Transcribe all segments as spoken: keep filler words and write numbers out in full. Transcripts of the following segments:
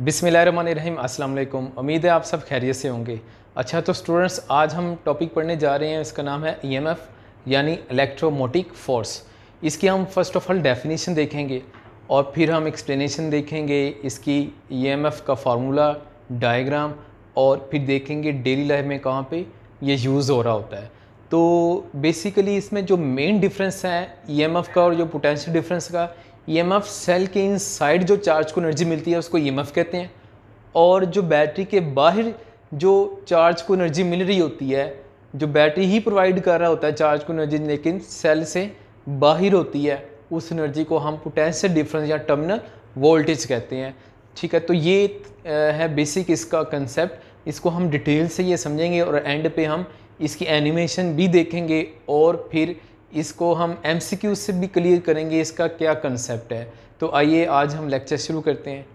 बिस्मिल्लाहिर्रहमानिर्रहीम, अस्सलाम वालेकुम। उम्मीद है आप सब खैरियत से होंगे। अच्छा तो स्टूडेंट्स, आज हम टॉपिक पढ़ने जा रहे हैं, इसका नाम है ईएमएफ यानी इलेक्ट्रोमोटिक फोर्स। इसकी हम फर्स्ट ऑफ ऑल डेफिनेशन देखेंगे और फिर हम एक्सप्लेनेशन देखेंगे इसकी, ईएमएफ का फार्मूला, डायग्राम, और फिर देखेंगे डेली लाइफ में कहाँ पे ये यूज़ हो रहा होता है। तो बेसिकली इसमें जो मेन डिफरेंस है ईएमएफ का और जो पोटेंशियल डिफरेंस का, ईएमएफ सेल के इनसाइड जो चार्ज को एनर्जी मिलती है उसको ईएमएफ कहते हैं, और जो बैटरी के बाहर जो चार्ज को एनर्जी मिल रही होती है, जो बैटरी ही प्रोवाइड कर रहा होता है चार्ज को एनर्जी लेकिन सेल से बाहर होती है, उस एनर्जी को हम पोटेंशियल डिफरेंस या टर्मिनल वोल्टेज कहते हैं। ठीक है, तो ये है बेसिक इसका कंसेप्ट। इसको हम डिटेल से ये समझेंगे और एंड पे हम इसकी एनिमेशन भी देखेंगे और फिर इसको हम एमसीक्यू से भी क्लियर करेंगे इसका क्या कंसेप्ट है। तो आइए आज हम लेक्चर शुरू करते हैं।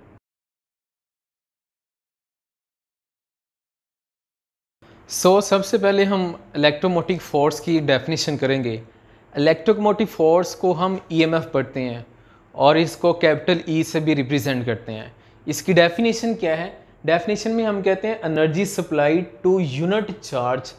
सो so, सबसे पहले हम इलेक्ट्रोमोटिव फोर्स की डेफिनेशन करेंगे। इलेक्ट्रोमोटिव फोर्स को हम ईएमएफ पढ़ते हैं और इसको कैपिटल ई से भी रिप्रेजेंट करते हैं। इसकी डेफिनेशन क्या है? डेफिनेशन में हम कहते हैं energy supply to unit charge.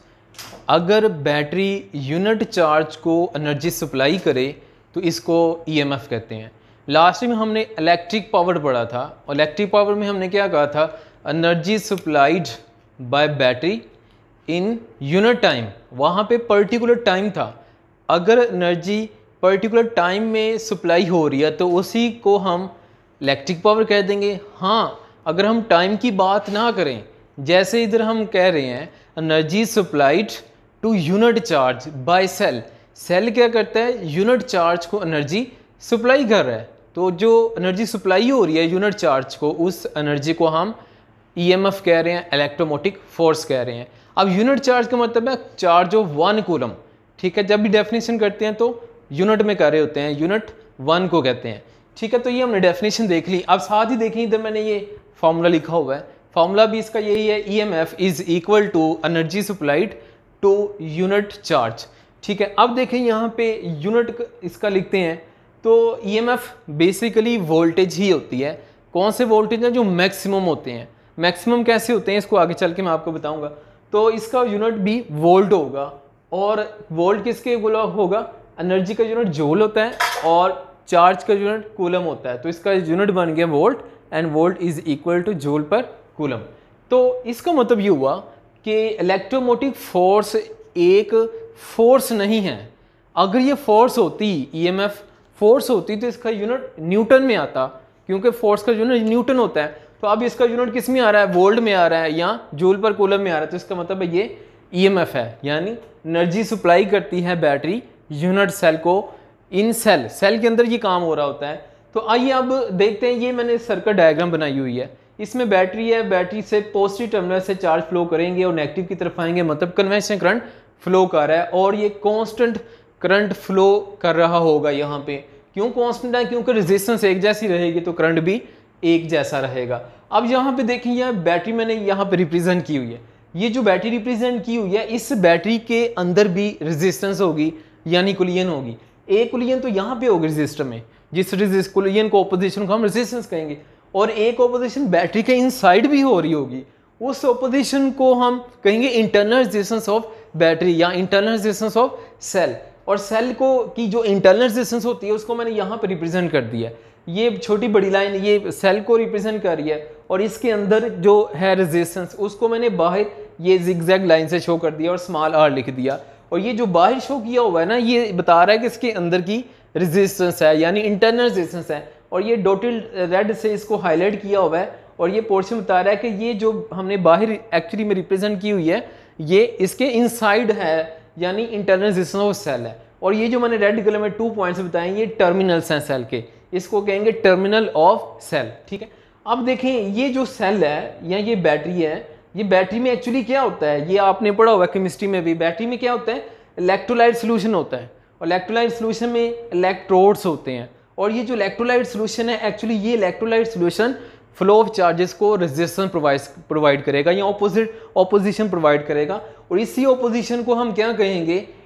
अगर बैटरी यूनिट चार्ज को एनर्जी सप्लाई करे तो इसको ईएमएफ कहते हैं। लास्ट में हमने इलेक्ट्रिक पावर पढ़ा था और इलेक्ट्रिक पावर में हमने क्या कहा था? Energy supplied by battery in unit time. वहाँ पे पर्टिकुलर टाइम था। अगर एनर्जी पर्टिकुलर टाइम में सप्लाई हो रही है तो उसी को हम इलेक्ट्रिक पावर कह देंगे। हाँ, अगर हम टाइम की बात ना करें, जैसे इधर हम कह रहे हैं energy supplied to unit charge by cell. Cell क्या करता है? यूनिट चार्ज को एनर्जी सप्लाई कर रहा है। तो जो एनर्जी सप्लाई हो रही है यूनिट चार्ज को, उस एनर्जी को हम ईएमएफ कह रहे हैं, इलेक्ट्रोमोटिव फोर्स कह रहे हैं। अब यूनिट चार्ज का मतलब है चार्ज ऑफ वन कूलम। ठीक है, जब भी डेफिनेशन करते हैं तो यूनिट में कर रहे होते हैं, यूनिट वन को कहते हैं। ठीक है, तो ये हमने डेफिनेशन देख ली। अब साथ ही देखें, इधर मैंने ये फॉर्मूला लिखा हुआ है। फॉर्मूला भी इसका यही है, E M F is equal to energy supplied to unit charge. ठीक है, अब देखें यहाँ पे यूनिट इसका लिखते हैं तो E M F basically voltage ही होती है। कौन से वोल्टेज हैं? जो मैक्सिमम होते हैं। मैक्सिमम कैसे होते हैं इसको आगे चल के मैं आपको बताऊंगा। तो इसका यूनिट भी वोल्ट होगा और वोल्ट किसके गुलाम होगा? एनर्जी का यूनिट जूल होता है और चार्ज का यूनिट कूलम होता है। तो इसका यूनिट बन गया volt and volt is equal to joule per coulomb. तो इसका मतलब ये हुआ कि इलेक्ट्रोमोटिव फोर्स एक फोर्स नहीं है। अगर ये फोर्स होती, ईएमएफ फोर्स होती, तो इसका यूनिट न्यूटन में आता, क्योंकि फोर्स का यूनिट न्यूटन होता है। तो अब इसका यूनिट किस में आ रहा है? वोल्ट में आ रहा है या जूल पर कूलम में आ रहा है। तो इसका मतलब है ये ईएमएफ है, यानी एनर्जी सप्लाई करती है बैटरी यूनिट सेल को। इन सेल सेल के अंदर ये काम हो रहा होता है। तो आइए अब देखते हैं, ये मैंने सर्किट डायग्राम बनाई हुई है। इसमें बैटरी है, बैटरी से पॉजिटिव टर्मिनल से चार्ज फ्लो करेंगे और नेगेटिव की तरफ आएंगे, मतलब कन्वेंशनल करंट फ्लो कर रहा है और ये कांस्टेंट करंट फ्लो कर रहा होगा यहाँ पे। क्यों कांस्टेंट है? क्योंकि रेजिस्टेंस एक जैसी रहेगी तो करंट भी एक जैसा रहेगा। अब यहाँ पे देखिए, यह बैटरी मैंने यहाँ पे रिप्रेजेंट की हुई है। ये जो बैटरी रिप्रेजेंट की हुई है, इस बैटरी के अंदर भी रेजिस्टेंस होगी यानी कुलियन होगी। एक कुलियन तो यहाँ पे होगी रजिस्टर में, जिस रेजिस्ट कुलियन को ऑपोजिशन को हम रेजिस्टेंस कहेंगे, और एक ऑपोजिशन बैटरी के इनसाइड भी हो रही होगी। उस ऑपोजिशन को हम कहेंगे इंटरनल रेजिस्टेंस ऑफ बैटरी या इंटरनल रेजिस्टेंस ऑफ सेल। और सेल को की जो इंटरनल रेजिस्टेंस होती है उसको मैंने यहाँ पे रिप्रेजेंट कर दिया। ये छोटी बड़ी लाइन ये सेल को रिप्रेजेंट कर रही है और इसके अंदर जो है रेजिस्टेंस उसको मैंने बाहर ये जिगजैग लाइन से शो कर दिया और स्मॉल आर लिख दिया। और ये जो बाहर शो किया हुआ है ना, ये बता रहा है कि इसके अंदर की रेजिस्टेंस है यानी इंटरनल रेजिस्टेंस है। और ये डॉटेड रेड से इसको हाईलाइट किया हुआ है और ये पोर्शन बता रहा है कि ये जो हमने बाहर एक्चुअली में रिप्रेजेंट की हुई है ये इसके इनसाइड है यानी इंटरनल रेजिस्टेंस ऑफ सेल है। और ये जो मैंने रेड कलर में टू पॉइंट्स बताए ये टर्मिनल्स हैं सेल के, इसको कहेंगे टर्मिनल ऑफ सेल। ठीक है, अब देखें ये जो सेल है या ये बैटरी है, ये बैटरी में एक्चुअली क्या होता है? ये आपने पढ़ा हुआ केमिस्ट्री में भी। बैटरी में क्या होता है? इलेक्ट्रोलाइट सोल्यूशन होता है और इलेक्ट्रोलाइट सोल्यूशन में इलेक्ट्रोड्स होते हैं। और ये जो इलेक्ट्रोलाइट सोल्यूशन है एक्चुअली ये electrolyte solution flow of charges को रेजिस्टेंस प्रोवाइड प्रोवाइड करेगा या ऑपोजिट ऑपोजिशन प्रोवाइड करेगा। और इसी ऑपोजिशन को हम क्या कहेंगे?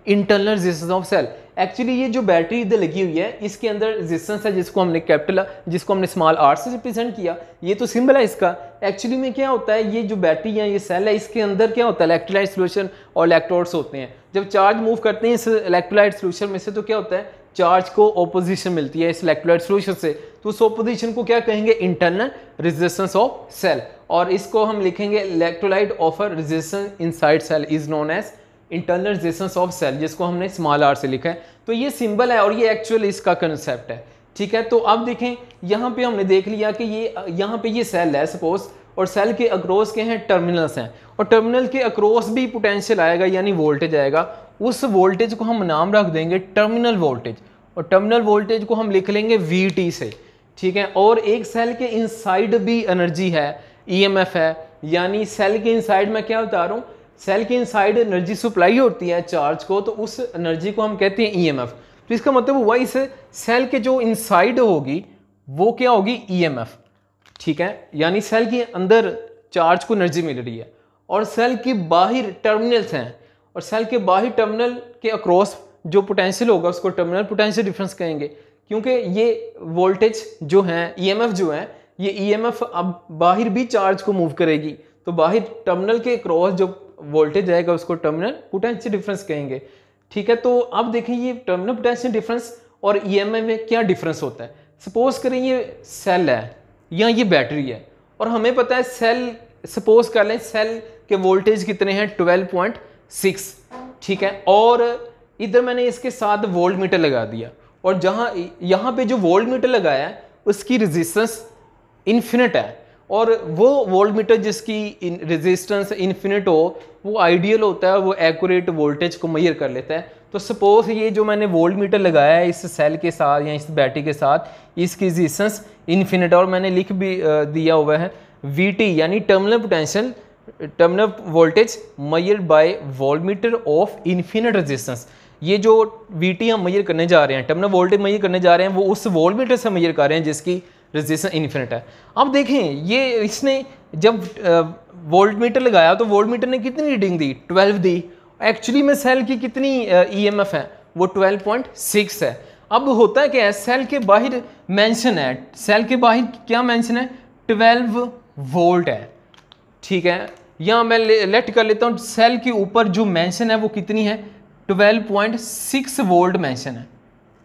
Internal resistance of cell. Actually ये जो बैटरी इधर लगी हुई है इसके अंदर रेजिस्टेंस है जिसको हमने कैपिटल जिसको हमने स्मॉल आर से रिप्रेजेंट किया, ये तो सिंबल है इसका। एक्चुअली में क्या होता है, ये जो बैटरी है ये सेल है, इसके अंदर क्या होता है इलेक्ट्रोलाइट सोल्यूशन और इलेक्ट्रोड्स होते हैं। जब चार्ज मूव करते हैं इस इलेक्ट्रोलाइट सोल्यूशन में से तो क्या होता है चार्ज को ऑपोजिशन मिलती है इस इलेक्ट्रोलाइट सोल्यूशन से, तो उस ऑपोजिशन को क्या कहेंगे इंटरनल रेजिस्टेंस ऑफ सेल, और इसको हम लिखेंगे electrolyte offer resistance inside cell is known as internal resistance of cell, जिसको हमने स्मॉल आर से लिखा है। तो ये सिंबल है और ये एक्चुअल इसका कंसेप्ट है, ठीक है। तो अब देखें यहाँ पे हमने देख लिया कि ये यहाँ पे ये सेल है सपोज, और सेल के अक्रॉस के हैं टर्मिनल्स हैं, और टर्मिनल के अक्रॉस भी पोटेंशियल आएगा यानी वोल्टेज आएगा। उस वोल्टेज को हम नाम रख देंगे टर्मिनल वोल्टेज, और टर्मिनल वोल्टेज को हम लिख लेंगे वी टी से, ठीक है। और एक सेल के इनसाइड भी एनर्जी है, ई एम एफ है, यानी सेल के इनसाइड में क्या बता रहा हूँ, सेल के इनसाइड एनर्जी सप्लाई होती है चार्ज को, तो उस एनर्जी को हम कहते हैं ई एम एफ। तो इसका मतलब हुआ इस सेल के जो इनसाइड होगी वो क्या होगी ई एम एफ, ठीक है, यानी सेल के अंदर चार्ज को एनर्जी मिल रही है, और सेल के बाहर टर्मिनल्स हैं, और सेल के बाहर टर्मिनल के अक्रॉस जो पोटेंशियल होगा उसको टर्मिनल पोटेंशियल डिफरेंस कहेंगे, क्योंकि ये वोल्टेज जो है ई एम एफ जो है ये ई एम एफ अब बाहर भी चार्ज को मूव करेगी, तो बाहर टर्मिनल के क्रॉस जो वोल्टेज आएगा उसको टर्मिनल पोटेंशियल डिफरेंस कहेंगे, ठीक है। तो अब देखें ये टर्मिनल पोटेंशियल डिफरेंस और ई एम एफ में क्या डिफरेंस होता है। सपोज करें ये सेल है या ये बैटरी है, और हमें पता है सेल, सपोज कर लें सेल के वोल्टेज कितने हैं ट्वेल्व पॉइंट सिक्स, ठीक है, और इधर मैंने इसके साथ वोल्ट मीटर लगा दिया, और जहाँ यहाँ पे जो वोल्ट मीटर लगाया है उसकी रेजिस्टेंस इन्फिनिट है, और वो वोल्ट मीटर जिसकी रेजिस्टेंस इन्फिनिट हो वो आइडियल होता है, वो एक्यूरेट वोल्टेज को मेजर कर लेता है। तो सपोज ये जो मैंने वोल्ट मीटर लगाया है इस सेल के साथ या इस बैटरी के साथ, इसकी रेजिस्टेंस इन्फिनिट, और मैंने लिख भी दिया हुआ है वी टी यानी terminal potential terminal voltage measured by volt meter of infinite resistance. ये जो वी टी हम मेजर करने जा रहे हैं, टर्मिनल वोल्टेज मेजर करने जा रहे हैं, वो उस वोल्ट मीटर से मेजर कर रहे हैं जिसकी रेजिस्टेंस इन्फिनिट है। अब देखें ये इसने जब वोल्ट मीटर लगाया तो वोल्ट मीटर ने कितनी रीडिंग दी ट्वेल्व दी, एक्चुअली में सेल की कितनी ई एम एफ है वो ट्वेल्व पॉइंट सिक्स है। अब होता है क्या है, सेल के बाहर मेंशन है, सेल के बाहर क्या मेंशन है ट्वेल्व वोल्ट है, ठीक है। यहाँ मैं लेट कर लेता हूँ सेल के ऊपर जो मेंशन है वो कितनी है twelve point six volt mention है,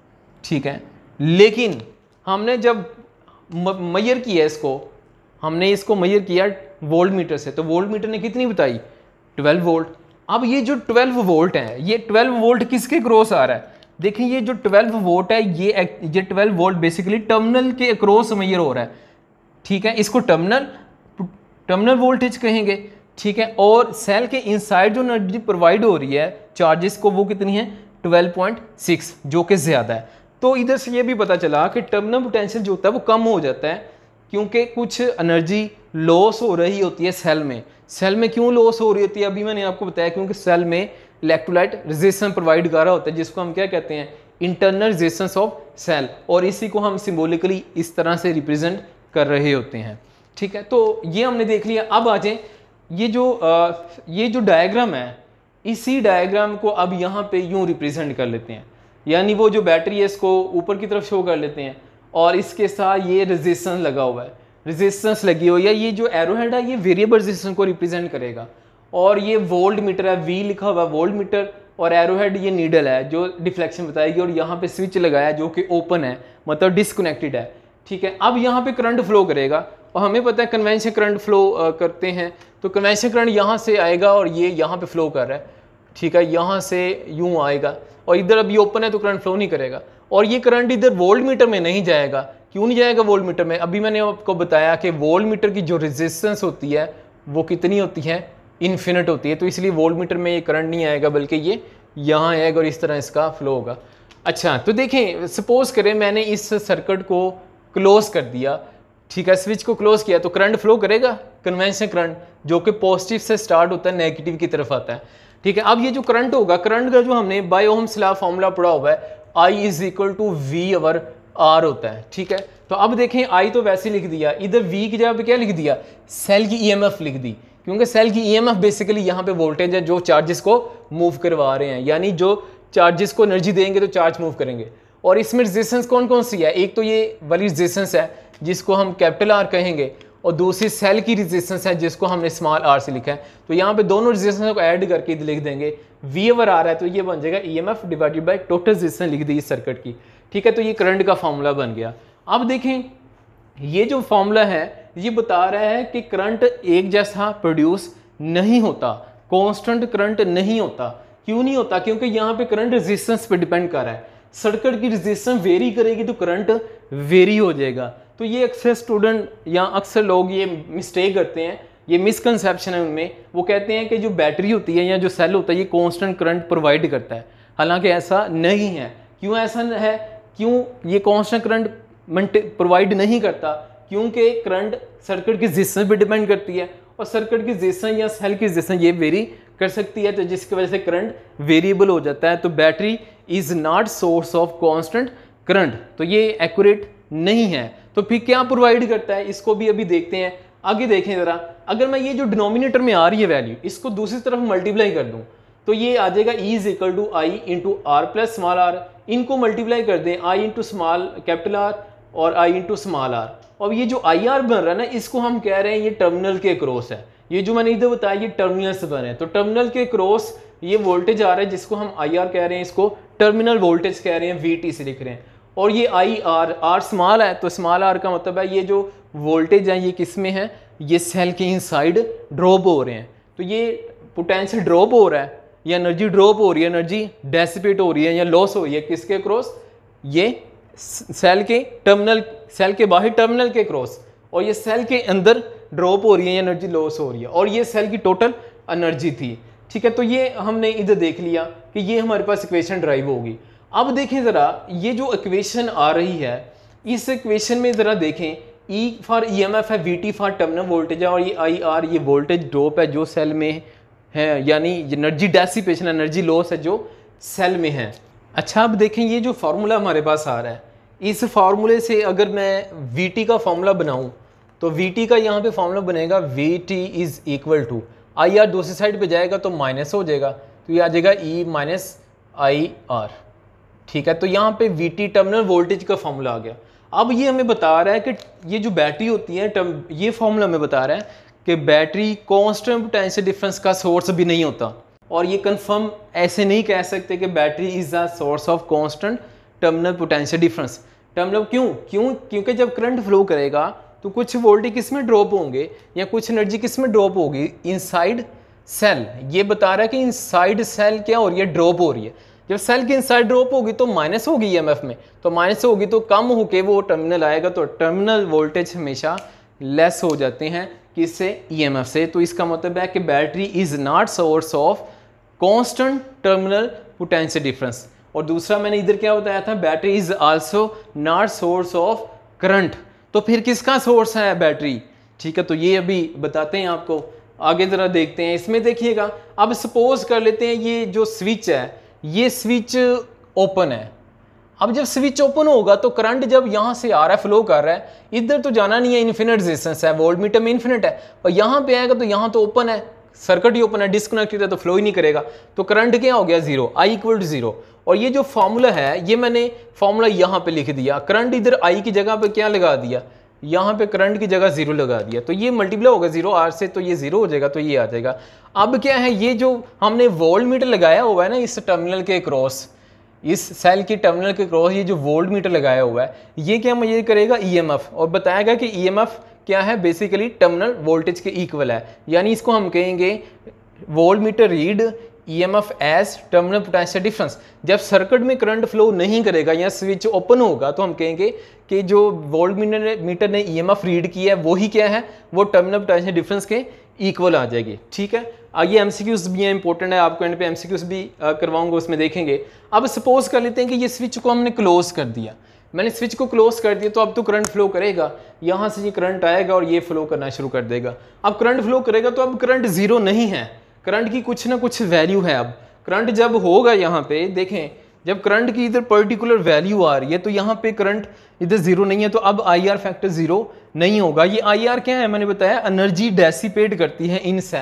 ठीक है। लेकिन हमने जब मेजर किया इसको, हमने इसको मेजर किया वोल्ट मीटर से, तो वोल्ट मीटर ने कितनी बताई ट्वेल्व वोल्ट। अब ये जो ट्वेल्व वोल्ट है ये ट्वेल्व वोल्ट किसके क्रॉस आ रहा है, देखिए ये जो ट्वेल्व वोल्ट है ये ये ट्वेल्व वोल्ट बेसिकली टर्मिनल के क्रॉस मेजर हो रहा है, ठीक है, इसको टर्मिनल टर्मिनल वोल्टेज कहेंगे, ठीक है। और सेल के इनसाइड जो एनर्जी प्रोवाइड हो रही है चार्जेस को वो कितनी है ट्वेल्व पॉइंट सिक्स, जो कि ज़्यादा है। तो इधर से ये भी पता चला कि टर्मिनल पोटेंशियल जो होता है वो कम हो जाता है, क्योंकि कुछ एनर्जी लॉस हो रही होती है सेल में। सेल में क्यों लॉस हो रही होती है अभी मैंने आपको बताया, क्योंकि सेल में इलेक्ट्रोलाइट रेजिस्टेंस प्रोवाइड कर रहा होता है जिसको हम क्या कहते हैं इंटरनल रेजिस्टेंस ऑफ सेल, और इसी को हम सिंबॉलिकली इस तरह से रिप्रेजेंट कर रहे होते हैं, ठीक है। तो ये हमने देख लिया। अब आ जाए ये जो आ, ये जो डायग्राम है, इसी डायग्राम को अब यहाँ पे यूँ रिप्रेजेंट कर लेते हैं, यानी वो जो बैटरी है इसको ऊपर की तरफ शो कर लेते हैं, और इसके साथ ये रेजिस्टेंस लगा हुआ है, रेजिस्टेंस लगी हुई है, ये जो एरो हेड है ये वेरिएबल रेजिस्टेंस को रिप्रेजेंट करेगा, और ये वोल्ट मीटर है, वी लिखा हुआ है वोल्ट मीटर, और एरो हेड ये नीडल है जो डिफ्लेक्शन बताएगी, और यहाँ पे स्विच लगाया है जो कि ओपन है मतलब डिसकनेक्टेड है, ठीक है। अब यहाँ पे करंट फ्लो करेगा, और हमें पता है कन्वेंशन करंट फ्लो करते हैं, तो कन्वेंशन करंट यहाँ से आएगा और ये यहाँ पे फ्लो कर रहा है, ठीक है, यहाँ से यूँ आएगा, और इधर अभी ओपन है तो करंट फ्लो नहीं करेगा, और ये करंट इधर वोल्ट मीटर में नहीं जाएगा। क्यों नहीं जाएगा वोल्ट मीटर में, अभी मैंने आपको बताया कि वोल्ट मीटर की जो रेजिस्टेंस होती है वो कितनी होती है इन्फिनिट होती है, तो इसलिए वोल्ट मीटर में ये करंट नहीं आएगा बल्कि ये यहाँ आएगा और इस तरह इसका फ्लो होगा। अच्छा, तो देखें सपोज करें मैंने इस सर्किट को क्लोज कर दिया, ठीक है, स्विच को क्लोज किया, तो करंट फ्लो करेगा कन्वेंशनल करंट जो कि पॉजिटिव से स्टार्ट होता है नेगेटिव की तरफ आता है, ठीक है। अब ये जो करंट होगा, करंट का जो हमने बाय ओहम्स लॉ फॉर्मूला पढ़ा हुआ है I is equal to V over R होता है, ठीक है। तो अब देखें I तो वैसे लिख दिया, इधर V की जगह पे क्या लिख दिया सेल की ई एम एफ लिख दी, क्योंकि सेल की ई एम एफ बेसिकली यहाँ पे वोल्टेज है जो चार्जेस को मूव करवा रहे हैं, यानी जो चार्जेस को एनर्जी देंगे तो चार्ज मूव करेंगे। और इसमें रेजिस्टेंस कौन कौन सी है, एक तो ये वाली रेजिस्टेंस है जिसको हम कैपिटल आर कहेंगे, और दूसरी सेल की रेजिस्टेंस है जिसको हमने स्मॉल आर से लिखा है। तो यहाँ पे दोनों रेजिस्टेंस को ऐड करके लिख देंगे, वी ओवर आर है तो ये बन जाएगा E M F divided by total resistance लिख दी इस सर्किट की, ठीक है। तो ये करंट का फॉर्मूला बन गया। अब देखें ये जो फॉर्मूला है ये बता रहा है कि करंट एक जैसा प्रोड्यूस नहीं होता, कांस्टेंट करंट नहीं होता। क्यों नहीं होता, क्योंकि यहाँ पे करंट रेजिस्टेंस पे डिपेंड कर रहा है। सर्किट की रेजिस्टेंस वेरी करेगी तो करंट वेरी हो जाएगा। तो ये अक्सर स्टूडेंट या अक्सर लोग ये मिस्टेक करते हैं, ये मिसकंसेप्शन है उनमें। वो कहते हैं कि जो बैटरी होती है या जो सेल होता है ये कांस्टेंट करंट प्रोवाइड करता है, हालांकि ऐसा नहीं है। क्यों ऐसा है, क्यों ये कांस्टेंट करंट प्रोवाइड नहीं करता, क्योंकि करंट सर्किट की रेजिस्टेंस पे डिपेंड करती है, और सर्किट की रेजिस्टेंस या सेल की रेजिस्टेंस ये वेरी कर सकती है, तो जिसकी वजह से करंट वेरिएबल हो जाता है। तो battery is not source of constant current, तो ये एक्यूरेट नहीं है। तो फिर क्या प्रोवाइड करता है, इसको भी अभी देखते हैं। आगे देखें ज़रा, अगर मैं ये जो डिनोमिनेटर में आ रही है वैल्यू, इसको दूसरी तरफ मल्टीप्लाई कर दूं तो ये आ जाएगा E is equal to I into R plus small R. इनको मल्टीप्लाई कर दें, I into small capital R और आई इंटू स्मॉल आर। और ये जो आई आर बन रहा है ना, इसको हम कह रहे हैं ये टर्मिनल के क्रॉस है। ये जो मैंने इधर बताया ये टर्मिनल से बने, तो टर्मिनल के क्रॉस ये वोल्टेज आ रहा है जिसको हम आई आर कह रहे हैं, इसको टर्मिनल वोल्टेज कह रहे हैं, वी टी से लिख रहे हैं। और ये आई आर, आर स्मॉल है तो स्मॉल आर का मतलब है ये जो वोल्टेज है ये किस में है, ये सेल के इनसाइड ड्रॉप हो रहे हैं। तो ये पोटेंशियल ड्रॉप हो रहा है या एनर्जी ड्रॉप हो रही है, एनर्जी डेसिपेट हो रही है या लॉस हो रही है, किसके क्रॉस, ये सेल के टर्मिनल, सेल के बाहर टर्मिनल के क्रॉस, और ये सेल के अंदर ड्रॉप हो रही है, एनर्जी लॉस हो रही है, और ये सेल की टोटल एनर्जी थी, ठीक है। तो ये हमने इधर देख लिया कि ये हमारे पास इक्वेशन ड्राइव होगी। अब देखें ज़रा, ये जो इक्वेशन आ रही है इस इक्वेशन में ज़रा देखें, E for E M F है, V T for terminal voltage है, और ये आई आर ये वोल्टेज ड्रॉप है जो सेल में है, यानी एनर्जी डेसिपेशन, एनर्जी लॉस है जो सेल में है। अच्छा अब देखें ये जो फार्मूला हमारे पास आ रहा है, इस फार्मूले से अगर मैं वी टी का फार्मूला बनाऊं तो वी टी का यहाँ पे फार्मूला बनेगा V T is equal to I R, दूसरी साइड पे जाएगा तो माइनस हो जाएगा, तो ये आ जाएगा ई माइनस आई आर, ठीक है। तो यहाँ पे वी टी टर्मिनल वोल्टेज का फार्मूला आ गया। अब ये हमें बता रहा है कि ये जो बैटरी होती है, ये फार्मूला हमें बता रहा है कि बैटरी कांस्टेंट पोटेंशियल डिफरेंस का सोर्स भी नहीं होता, और ये कंफर्म ऐसे नहीं कह सकते कि battery is the source of constant terminal potential difference. Terminal क्यों क्यों क्योंकि जब करंट फ्लो करेगा तो कुछ वोल्टेज किस में ड्रॉप होंगे या कुछ एनर्जी किस में ड्रॉप होगी, इनसाइड सेल। ये बता रहा है कि इनसाइड सेल क्या हो रही है, ड्रॉप हो रही है। जब सेल की इनसाइड ड्रॉप होगी तो माइनस होगी ई एम एफ में, तो माइनस होगी तो कम होके वो टर्मिनल आएगा, तो टर्मिनल वोल्टेज हमेशा लेस हो जाते हैं किससे, ई एम एफ से। तो इसका मतलब है कि battery is not source of constant terminal potential difference. और दूसरा मैंने इधर क्या बताया था, battery is also not source of current. तो फिर किसका सोर्स है बैटरी, ठीक है। तो ये अभी बताते हैं आपको, आगे जरा देखते हैं। इसमें देखिएगा, अब सपोज कर लेते हैं ये जो स्विच है ये स्विच ओपन है। अब जब स्विच ओपन होगा तो करंट जब यहाँ से आ रहा है, फ्लो कर रहा है, इधर तो जाना नहीं है, इन्फिनिट रेजिस्टेंस है, वोल्टमीटर में इन्फिनिट है, और यहाँ पे आएगा तो यहाँ तो ओपन है, सर्किट ही ओपन है, डिस्कनेक्टेड है तो फ्लो ही नहीं करेगा, तो करंट क्या हो गया, zero, I equal to zero. और ये जो फॉर्मूला है ये मैंने फॉर्मूला यहाँ पे लिख दिया, करंट इधर आई की जगह पे क्या लगा दिया, यहाँ पे करंट की जगह जीरो लगा दिया, तो ये मल्टीप्लाई होगा जीरो आर से, तो ये जीरो हो जाएगा, तो ये आ जाएगा। अब क्या है, ये जो हमने वोल्ट मीटर लगाया हुआ है ना इस टर्मिनल के क्रॉस, इस सेल की टर्मिनल के क्रॉस ये जो वोल्ट मीटर लगाया हुआ है ये क्या ये करेगा ई एम एफ, और बताया गया कि ई एम एफ क्या है, बेसिकली टर्मिनल वोल्टेज के इक्वल है, यानी इसको हम कहेंगे volt meter read E M F as terminal potential difference. जब सर्किट में करंट फ्लो नहीं करेगा या स्विच ओपन होगा तो हम कहेंगे कि जो वोल्ट मीटर मीटर ने ई एम एफ रीड किया है वही क्या है, वो टर्मिनल पोटेंशियल डिफरेंस के इक्वल आ जाएगी, ठीक है। आगे एमसीक्यूज भी है, इंपॉर्टेंट है, आपको एंड पे एमसीक्यूज भी करवाऊंगा, उसमें देखेंगे। अब सपोज कर लेते हैं कि ये स्विच को हमने क्लोज कर दिया, मैंने स्विच को क्लोज कर दिया तो अब तो करंट फ्लो करेगा, यहाँ से ये करंट आएगा और ये फ्लो करना शुरू कर देगा। अब करंट फ्लो करेगा तो अब करंट जीरो नहीं है, करंट की कुछ ना कुछ वैल्यू है। अब करंट जब होगा यहाँ पे देखें, जब करंट की इधर पर्टिकुलर वैल्यू आ रही है तो यहाँ पे करंट इधर जीरो नहीं है, तो अब आई आर फैक्टर जीरो नहीं होगा। ये आई आर क्या है, मैंने बताया एनर्जी डेसिपेट करती है इन सेल,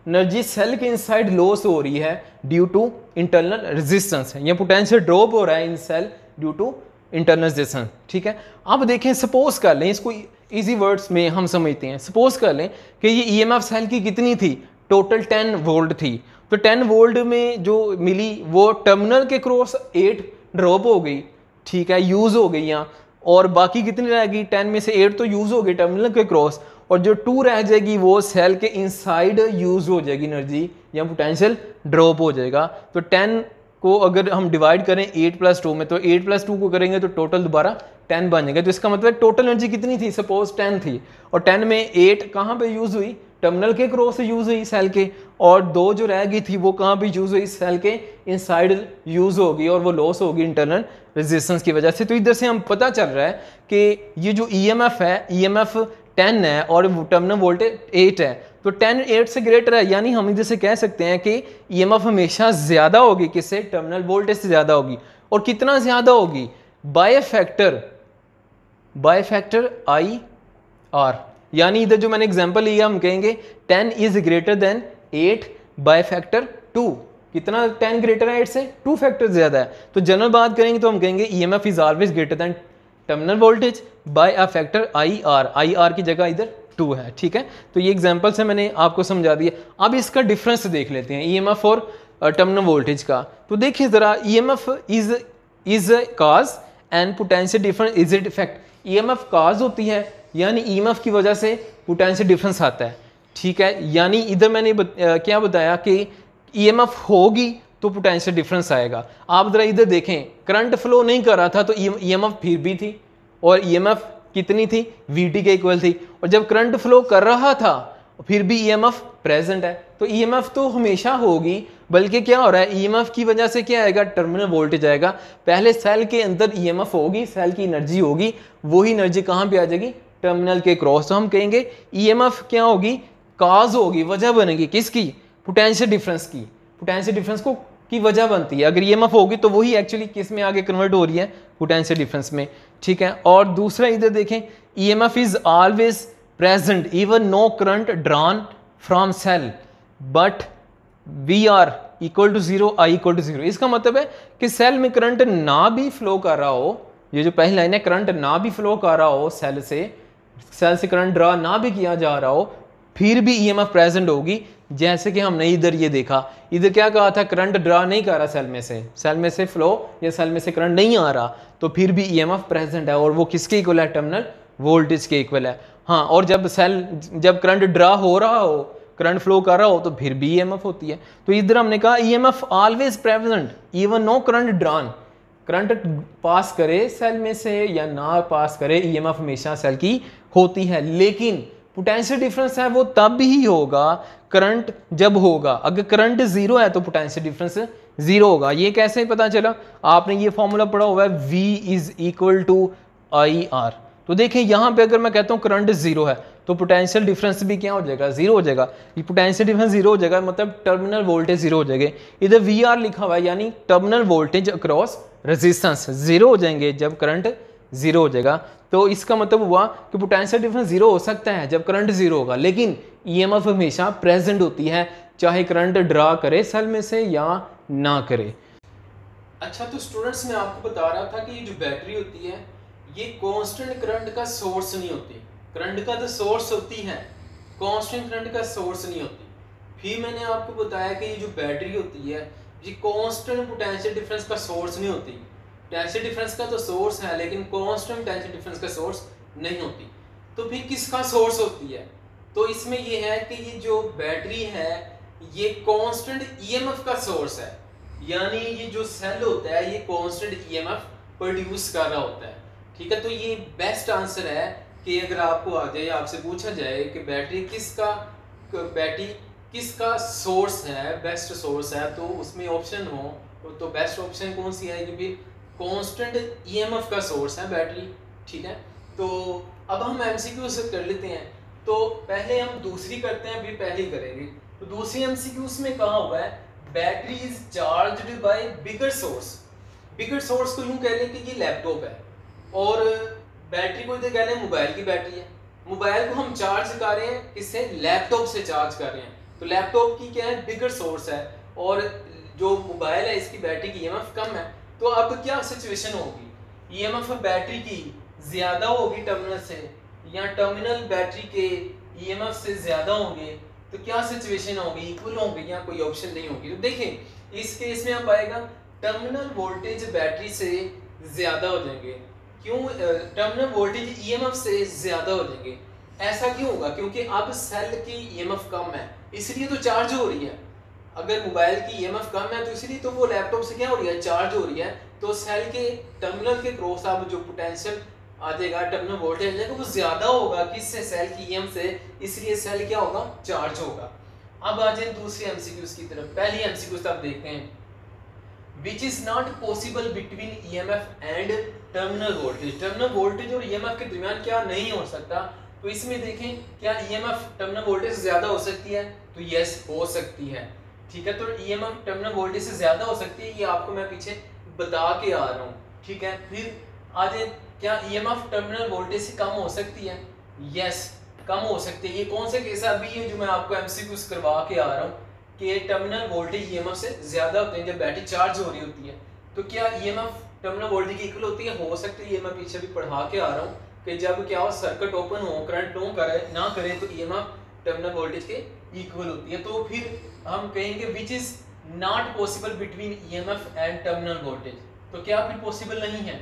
एनर्जी सेल के इनसाइड लॉस हो रही है ड्यू टू इंटरनल रेजिस्टेंस, या पोटेंशियल ड्रॉप हो रहा है in cell due to internal resistance. ठीक है, अब देखें, सपोज कर लें, इसको इजी वर्ड्स में हम समझते हैं। सपोज कर लें कि ये ईएमएफ सेल की कितनी थी, टोटल टेन वोल्ट थी। तो टेन वोल्ट में जो मिली वो टर्मिनल के क्रॉस एट ड्रॉप हो गई, ठीक है, यूज़ हो गई यहाँ, और बाकी कितनी रहेगी, टेन में से एट तो यूज़ हो गई टर्मिनल के क्रॉस, और जो टू रह जाएगी वो सेल के इनसाइड यूज़ हो जाएगी एनर्जी, या पोटेंशियल ड्रॉप हो जाएगा। तो टेन को अगर हम डिवाइड करें एट प्लस टू में, तो एट प्लस टू को करेंगे तो टोटल दोबारा टेन बन जाएगा। तो इसका मतलब टोटल एनर्जी कितनी थी, सपोज टेन थी, और टेन में एट कहाँ पे यूज़ हुई, टर्मिनल के क्रॉस से यूज़ हुई सेल के, और दो जो रह गई थी वो कहाँ पे यूज़ हुई, सेल के इनसाइड यूज़ होगी, और वो लॉस होगी इंटरनल रेजिस्टेंस की वजह से। तो इधर से हम पता चल रहा है कि ये जो ईएमएफ है, ईएमएफ टेन है और टर्मिनल वोल्टेज एट है, तो टेन एट से ग्रेटर है, यानी हम इधर से कह सकते हैं कि ईएमएफ हमेशा ज़्यादा होगी, किससे, टर्मिनल वोल्टेज से ज़्यादा होगी। और कितना ज़्यादा होगी, by factor, by factor I R, यानी इधर जो मैंने एग्जांपल लिया हम कहेंगे ten is greater than eight by factor two. कितना टेन ग्रेटर है एट से, टू फैक्टर ज़्यादा है। तो जनरल बात करेंगे तो हम कहेंगे EMF is always greater than terminal voltage by a factor I R, I R की जगह इधर टू है। ठीक है, तो ये एग्जांपल से मैंने आपको समझा दिया। अब इसका डिफरेंस देख लेते हैं ईएमएफ और टर्मिनल वोल्टेज का। तो देखिए ज़रा, EMF is is cause and potential difference is it effect. EMF cause होती है, यानी ईएमएफ की वजह से पोटेंशियल डिफरेंस आता है। ठीक है, यानी इधर मैंने बत, आ, क्या बताया कि ईएमएफ होगी तो पोटेंशियल डिफरेंस आएगा। आप जरा इधर देखें, करंट फ्लो नहीं कर रहा था तो ईएमएफ फिर भी थी, और ईएमएफ कितनी थी, वीटी के इक्वल थी, और जब करंट फ्लो कर रहा था फिर भी ईएमएफ प्रेजेंट है। तो ईएमएफ तो हमेशा होगी, बल्कि क्या हो रहा है, ईएमएफ की वजह से क्या आएगा, टर्मिनल वोल्टेज आएगा। पहले सेल के अंदर ईएमएफ होगी, सेल की एनर्जी होगी, वही एनर्जी कहाँ पे आ जाएगी, टर्मिनल के क्रॉस। तो हम कहेंगे ईएमएफ क्या होगी, काज होगी, वजह बनेगी किसकी, पोटेंशियल डिफरेंस की। पोटेंशियल डिफरेंस को की वजह बनती है। अगर ईएमएफ होगी तो वही एक्चुअली किस में आगे कन्वर्ट हो रही है, पोटेंशियल डिफरेंस में। ठीक है, और दूसरा इधर देखें, EMF is always present even no current drawn from cell but V R equal to zero, I equal to zero. इसका मतलब है कि सेल में करंट ना भी फ्लो कर रहा हो, ये जो पहली लाइन है, करंट ना भी फ्लो कर रहा हो सेल से, सेल से करंट ड्रा ना भी किया जा रहा हो, फिर भी ईएमएफ प्रेजेंट होगी। जैसे कि हमने इधर ये देखा, इधर क्या कहा था, करंट ड्रा नहीं कर रहा सेल में से, सेल में से फ्लो या सेल में से करंट नहीं आ रहा, तो फिर भी ईएमएफ प्रेजेंट है, और वो किसके इक्वल है, टर्मिनल वोल्टेज के इक्वल है। हाँ, और जब सेल जब करंट ड्रा हो रहा हो, करंट फ्लो कर रहा हो, तो फिर भी ईएमएफ होती है। तो इधर हमने कहा EMF always present even no current drawn, current pass करे सेल में से या ना पास करे, ईएमएफ हमेशा सेल की होती है। लेकिन पोटेंशियल डिफरेंस है वो तब ही होगा करंट जब होगा, अगर करंट जीरो है तो पोटेंशियल डिफरेंस जीरो होगा। ये कैसे पता चला, आपने ये फॉर्मूला पढ़ा हुआ है, V is equal to I R. तो देखें यहाँ पे अगर मैं कहता हूँ करंट जीरो है तो पोटेंशियल डिफरेंस भी क्या हो जाएगा, जीरो हो जाएगा। ये पोटेंशियल डिफरेंस जीरो हो जाएगा, मतलब टर्मिनल वोल्टेज जीरो हो जाएंगे। इधर वी आर लिखा हुआ है, यानी terminal voltage across resistance zero हो जाएंगे जब करंट जीरो हो जाएगा। तो इसका मतलब हुआ कि पोटेंशियल डिफरेंस जीरो हो सकता है जब करंट जीरो होगा, लेकिन ईएमएफ हमेशा प्रेजेंट होती है, चाहे करंट ड्रा करे सेल में से या ना करे। अच्छा, तो स्टूडेंट्स मैं आपको बता रहा था कि ये जो बैटरी होती है ये कांस्टेंट करंट का सोर्स नहीं होती, करंट का तो सोर्स होती है, कांस्टेंट करंट का सोर्स नहीं होती। फिर मैंने आपको बताया कि ये जो बैटरी होती है ये कांस्टेंट पोटेंशियल डिफरेंस का सोर्स नहीं होती। पोटेंशियल डिफरेंस का तो सोर्स है लेकिन कांस्टेंट पोटेंशियल डिफरेंस का सोर्स नहीं होती। तो फिर किसका सोर्स होती है, तो इसमें ये है कि ये जो बैटरी है ये कांस्टेंट ईएमएफ का सोर्स है, यानी ये जो सेल होता है ये कांस्टेंट ईएमएफ प्रोड्यूस कर रहा होता है। ठीक है, तो ये बेस्ट आंसर है कि अगर आपको आ जाए, आपसे पूछा जाए कि बैटरी किसका बैटरी किसका सोर्स है, बेस्ट सोर्स है, तो उसमें ऑप्शन हो तो बेस्ट ऑप्शन कौन सी है, क्योंकि कांस्टेंट ईएमएफ का सोर्स है बैटरी। ठीक है, तो अब हम एमसीक्यू से कर लेते हैं। तो पहले हम दूसरी करते हैं, अभी पहली करेंगे। तो दूसरी एमसीक्यू में कहा हुआ है battery is charged by bigger source. Bigger source को यूं कह लें कि ये लैपटॉप है और बैटरी को इधर कह लें मोबाइल की बैटरी है। मोबाइल को हम चार्ज कर रहे हैं, इससे लैपटॉप से चार्ज कर रहे हैं। तो लैपटॉप की क्या है, बिगर सोर्स है, और जो मोबाइल है इसकी बैटरी की ईएमएफ कम है। तो अब क्या सिचुएशन होगी, ईएमएफ बैटरी की ज़्यादा होगी टर्मिनल से, या टर्मिनल बैटरी के ईएमएफ से ज़्यादा होंगे, तो क्या सिचुएशन होगी, इक्वल होंगे या कोई ऑप्शन नहीं होगी। तो देखें इस केस में आप आएगा टर्मिनल वोल्टेज बैटरी से ज़्यादा हो जाएंगे। क्यों टर्मिनल वोल्टेज ईएमएफ से ज़्यादा हो जाएंगे, ऐसा क्यों होगा, क्योंकि अब सेल की ईएमएफ कम है इसलिए तो चार्ज हो रही है। अगर मोबाइल की ईएमएफ कम है तो इसलिए तो वो लैपटॉप से क्या हो रही है, चार्ज हो रही है। तो सेल के टर्मिनल के क्रॉस अब जो पोटेंशियल आ जाएगा, टर्मिनल वोल्टेज है वो ज़्यादा होगा किससे, सेल की ईएम से, इसलिए सेल क्या होगा, चार्ज होगा। अब आ जाए दूसरे एमसीक्यूज की तरफ। पहली एमसीक्यूज आप देखते हैं, which is not possible between EMF and terminal voltage. Terminal voltage और ईएमएफ के दरमियान क्या नहीं हो सकता। तो इसमें देखें क्या ईएमएफ टर्मिनल वोल्टेज से ज्यादा हो सकती है, तो यस हो सकती है, ठीक है। तो ईएमएफ टर्मिनल वोल्टेज से ज्यादा हो सकती है, ये आपको मैं पीछे बता के आ रहा हूँ, ठीक है। फिर आ जाए क्या ईएमएफ टर्मिनल वोल्टेज से कम हो सकती है, यस कम हो सकती है। ये कौन से केस अभी है जो मैं आपको एमसीक्यूज करवा के आ रहा हूँ कि टर्मिनल वोल्टेज ईएमएफ से ज्यादा होते हैं जब बैटरी चार्ज हो रही होती है। तो क्या ईएमएफ टर्मिनल वोल्टेज की इक्वल होती है, हो सकती है। ये मैं पीछे भी पढ़ा के आ रहा हूँ कि जब क्या हो, सर्किट ओपन हो, करंट नो करे ना करे, तो ईएमएफ टर्मिनल वोल्टेज के इक्वल होती है। तो फिर हम कहेंगे which is not possible between EMF and terminal voltage. तो क्या फिर पॉसिबल नहीं है,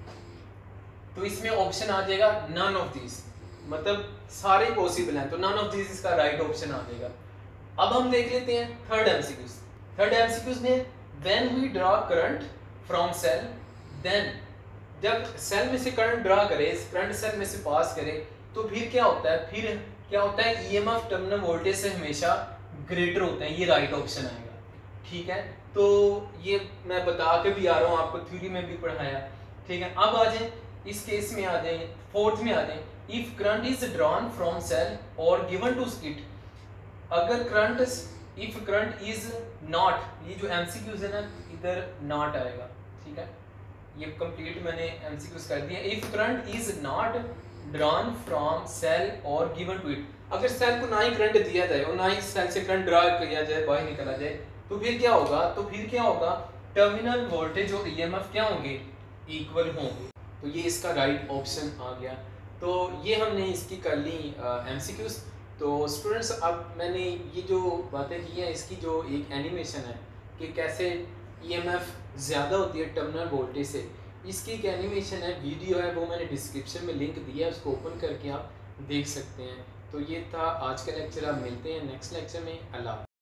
तो इसमें ऑप्शन आ जाएगा नन ऑफ दिस, मतलब सारे पॉसिबल हैं, तो नन ऑफ दिस इसका राइट ऑप्शन आ जाएगा। अब हम देख लेते हैं थर्ड एमसीक्यूज। थर्ड एमसीक्यूज में when we draw current from cell, then जब सेल में से करंट ड्रा करे, करंट सेल में से पास करे, तो फिर क्या होता है, फिर क्या होता है, ईएमएफ टर्मिनल वोल्टेज से हमेशा ग्रेटर होता है, ये राइट ऑप्शन आएगा, ठीक है। तो ये मैं बता के भी आ रहा हूँ, आपको थ्योरी में भी पढ़ाया, ठीक है। अब आ जाए इस केस में, आ जाए फोर्थ में आ जाए, if current is drawn from cell और गिवन टू इट, अगर current if current is not, ये जो एमसीक्यूज है ना इधर नॉट आएगा, ठीक है। ये कंप्लीट मैंने एमसीक्यूज कर दिया। If current is not drawn from cell और गिवन टू इट, अगर सेल को ना ही करंट दिया जाए और ना ही सेल से करंट ड्रा किया जाए, बाहर निकला जाए, तो फिर क्या होगा, तो फिर क्या होगा, टर्मिनल वोल्टेज और ईएमएफ क्या होंगे, इक्वल होंगे। तो ये इसका राइट ऑप्शन आ गया। तो ये हमने इसकी कर ली एमसीक्यूज। तो स्टूडेंट्स अब मैंने ये जो बातें की हैं, इसकी जो एक एनिमेशन है कि कैसे ईएमएफ ज़्यादा होती है टर्मिनल वोल्टेज से, इसकी एक एनिमेशन है, वीडियो है, वो मैंने डिस्क्रिप्शन में लिंक दिया है, उसको ओपन करके आप देख सकते हैं। तो ये था आज का लेक्चर, आप मिलते हैं नेक्स्ट लेक्चर में। अल्लाह।